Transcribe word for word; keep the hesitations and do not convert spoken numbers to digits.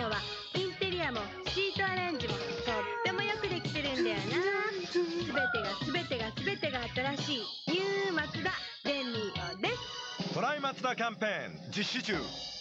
のはインテリアもシートアレンジもとってもよくできてるんだよな。すべてがすべてがすべてが新しいニューマツダデミオです。 トライマツダキャンペーン実施中。